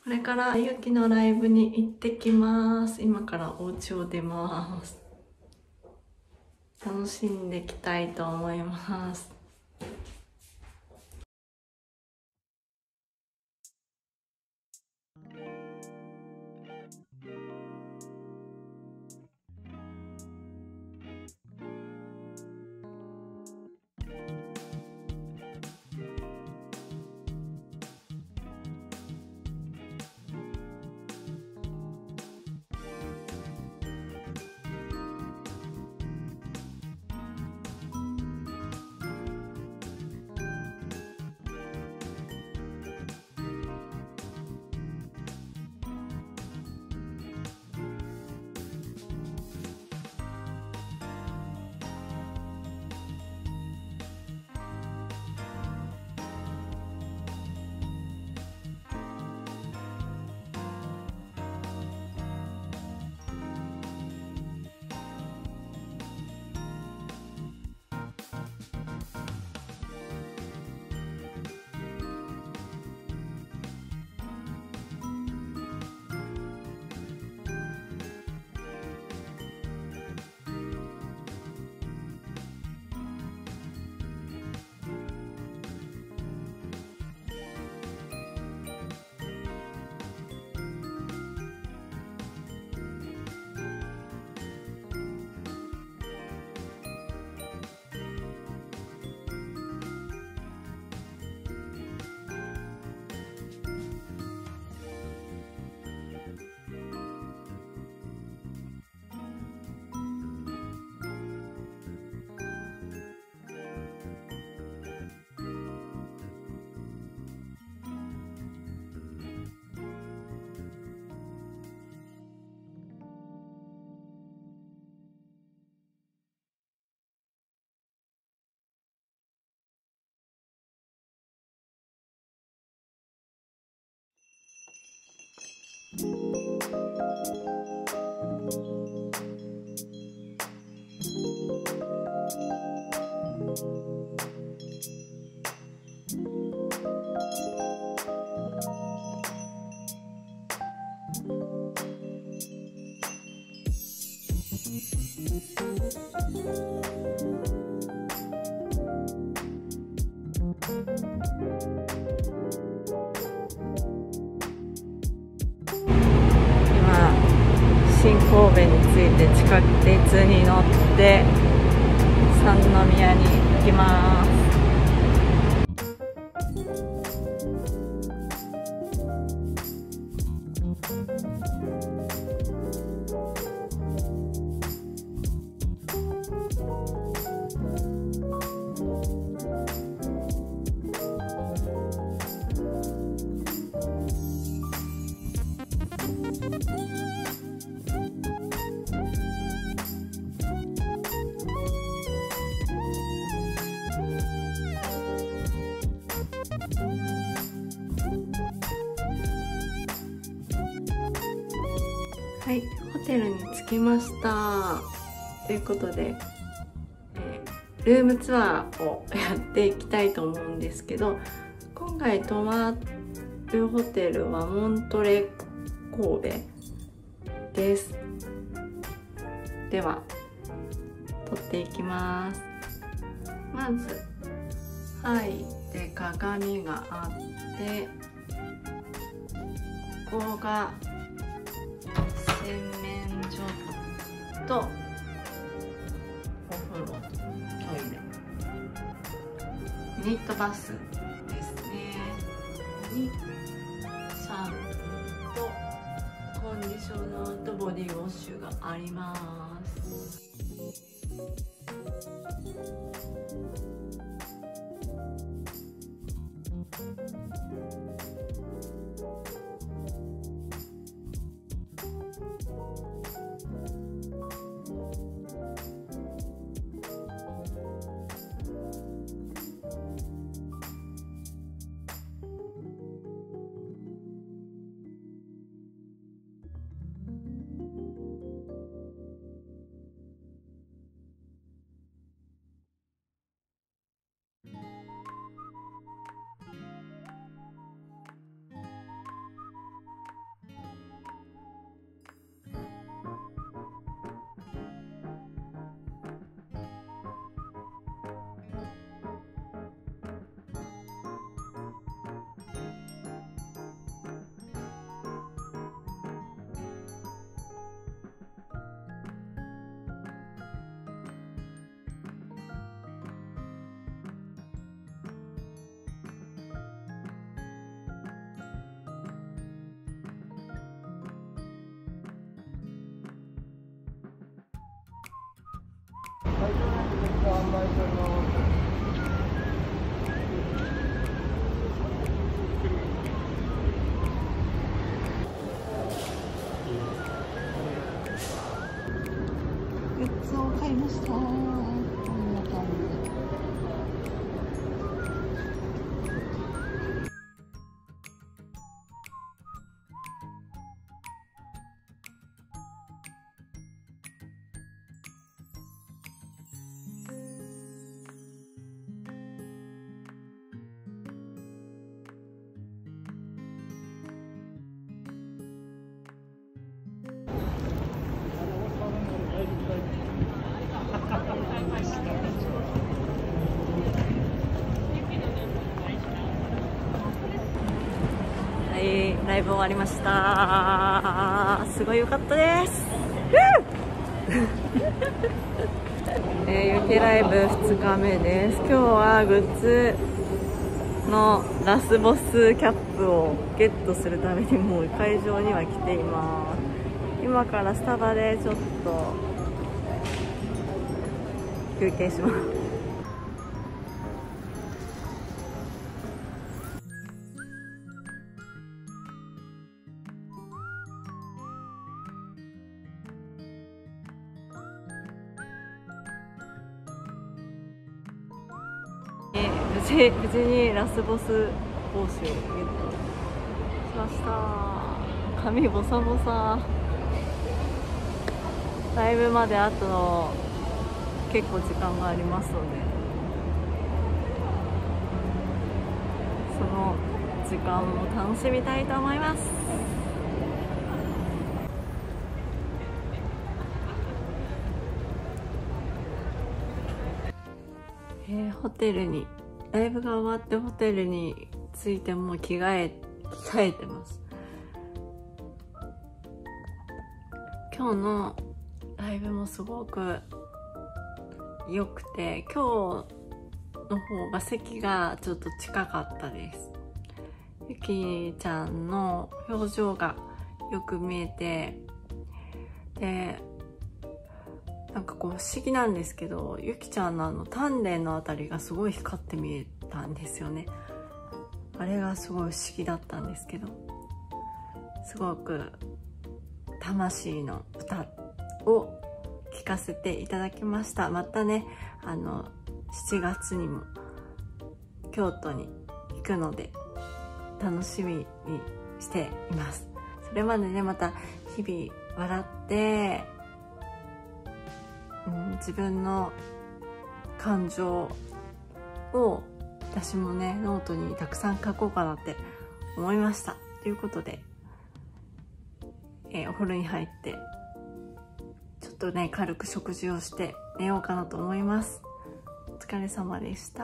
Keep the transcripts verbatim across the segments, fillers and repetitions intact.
これからゆきのライブに行ってきます。今からお家を出ます。楽しんできたいと思います。新神戸に着いて地下鉄に乗って三宮に行きます。はい、ホテルに着きました。ということで、えー、ルームツアーをやっていきたいと思うんですけど、今回泊まるホテルはモントレ神戸です。では、撮っていきます。まず入って鏡があって、ここが洗面所とお風呂、トイレ、ユニットバスですね。にシャンプーとコンディショナーとボディウォッシュがあります。 グッズを買いました。こんな感じ。はい、ライブ終わりました。すごい良かったです。えー、雪ライブふつかめです。今日はグッズのラスボスキャップをゲットするためにもう会場には来ています。今からスタバでちょっと休憩します。無事、無事にラスボス帽子をゲットしました。髪ボサボサ。ライブまであと結構時間がありますので、その時間も楽しみたいと思います。えー、ホテルにライブが終わってホテルに着いてもう着替え着替えてます。今日のライブもすごく良くて、今日の方が席がちょっと近かったです。ゆきちゃんの表情がよく見えて、でなんかこう不思議なんですけど、ゆきちゃんのあの丹田のあたりがすごい光って見えたんですよね。あれがすごい不思議だったんですけど、すごく魂の歌を聴かせていただきました。またね、あのしちがつにも京都に行くので楽しみにしています。それまでね、また日々笑ってうん、自分の感情を私もねノートにたくさん書こうかなって思いました。ということで、えー、お風呂に入ってちょっとね軽く食事をして寝ようかなと思います。お疲れ様でした。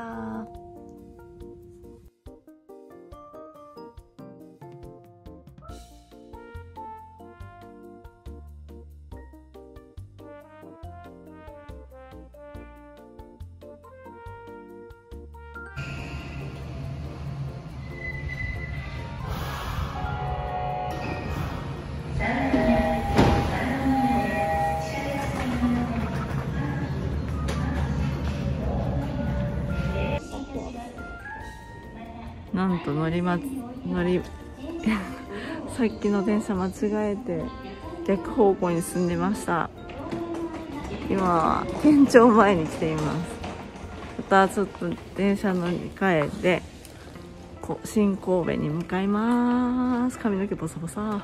なんと乗りま乗りさっきの電車間違えて逆方向に進んでました。今は県庁前に来ています。またちょっと電車乗り換えて新神戸に向かいます。髪の毛ボサボサ。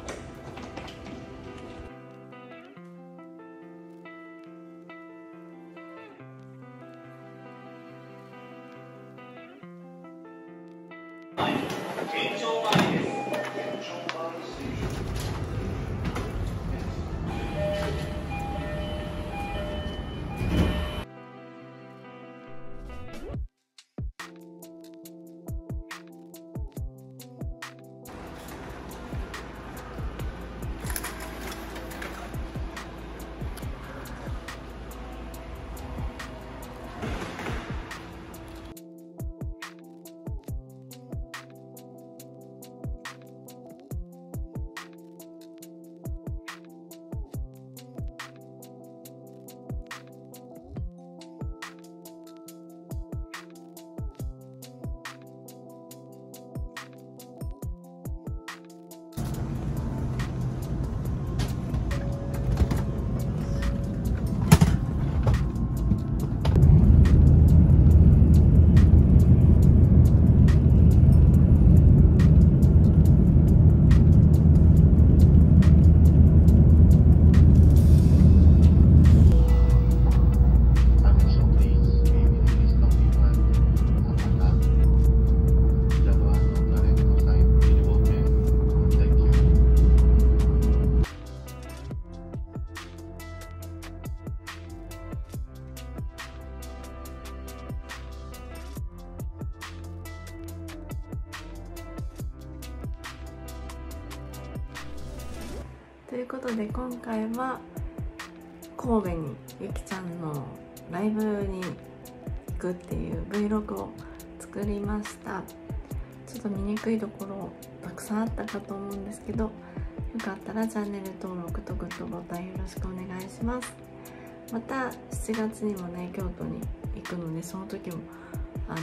ということで今回は神戸にゆきちゃんのライブに行くっていう Vlog を作りました。ちょっと見にくいところたくさんあったかと思うんですけど、よかったらチャンネル登録とグッドボタンよろしくお願いします。またしちがつにもね京都に行くので、その時もあの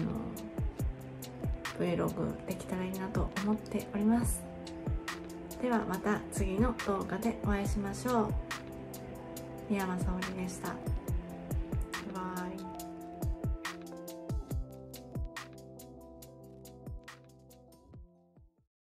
Vlog できたらいいなと思っております。ではまた次の動画でお会いしましょう。宮山沙織でした。